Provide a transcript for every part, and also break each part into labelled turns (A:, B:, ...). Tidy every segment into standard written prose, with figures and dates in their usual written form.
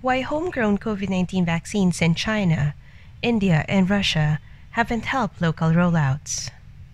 A: Why homegrown COVID-19 vaccines in China, India, and Russia haven't helped local rollouts.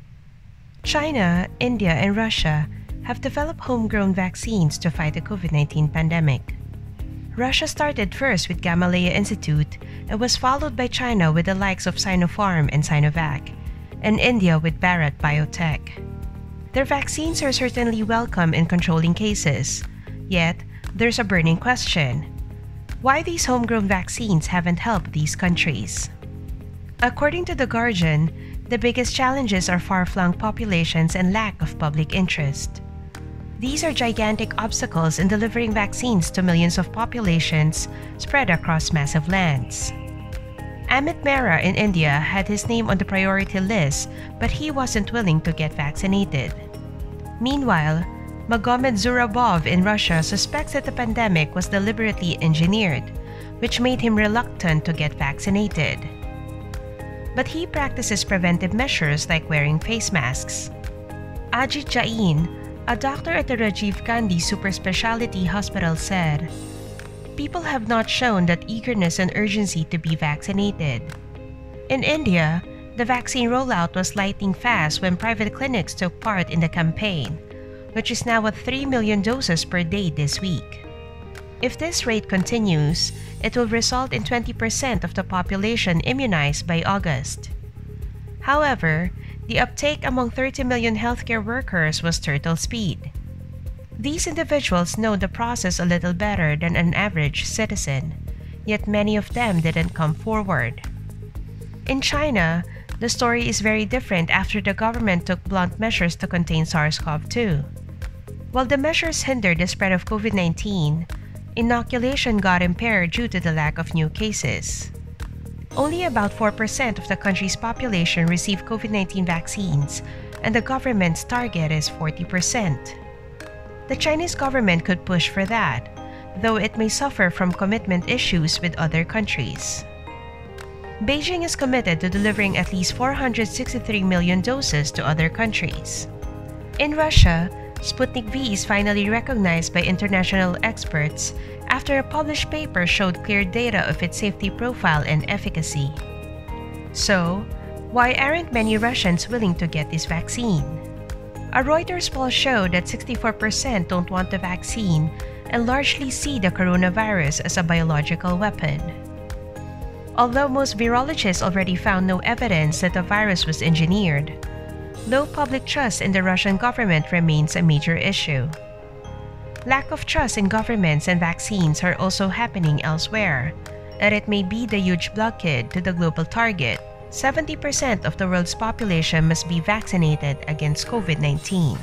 A: China, India, and Russia have developed homegrown vaccines to fight the COVID-19 pandemic. Russia started first with Gamaleya Institute and was followed by China with the likes of Sinopharm and Sinovac, and India with Bharat Biotech. Their vaccines are certainly welcome in controlling cases, yet there's a burning question. Why these homegrown vaccines haven't helped these countries? According to The Guardian, the biggest challenges are far-flung populations and lack of public interest. These are gigantic obstacles in delivering vaccines to millions of populations spread across massive lands. Amit Mehra in India had his name on the priority list, but he wasn't willing to get vaccinated. Meanwhile, Magomed Zurabov in Russia suspects that the pandemic was deliberately engineered, which made him reluctant to get vaccinated. But he practices preventive measures like wearing face masks. Ajit Jain, a doctor at the Rajiv Gandhi Super Specialty Hospital, said, "People have not shown that eagerness and urgency to be vaccinated." In India, the vaccine rollout was lightning fast when private clinics took part in the campaign, which is now at 3 million doses per day this week. If this rate continues, it will result in 20% of the population immunized by August. However, the uptake among 30 million healthcare workers was turtle speed. These individuals know the process a little better than an average citizen, yet many of them didn't come forward. In China, the story is very different after the government took blunt measures to contain SARS-CoV-2. While the measures hindered the spread of COVID-19, inoculation got impaired due to the lack of new cases. Only about 4% of the country's population received COVID-19 vaccines, and the government's target is 40%. The Chinese government could push for that, though it may suffer from commitment issues with other countries. Beijing is committed to delivering at least 463 million doses to other countries. In Russia, Sputnik V is finally recognized by international experts after a published paper showed clear data of its safety profile and efficacy. So, why aren't many Russians willing to get this vaccine? A Reuters poll showed that 64% don't want the vaccine and largely see the coronavirus as a biological weapon. Although most virologists already found no evidence that the virus was engineered, low public trust in the Russian government remains a major issue. Lack of trust in governments and vaccines are also happening elsewhere, and it may be the huge blockade to the global target. 70% of the world's population must be vaccinated against COVID-19.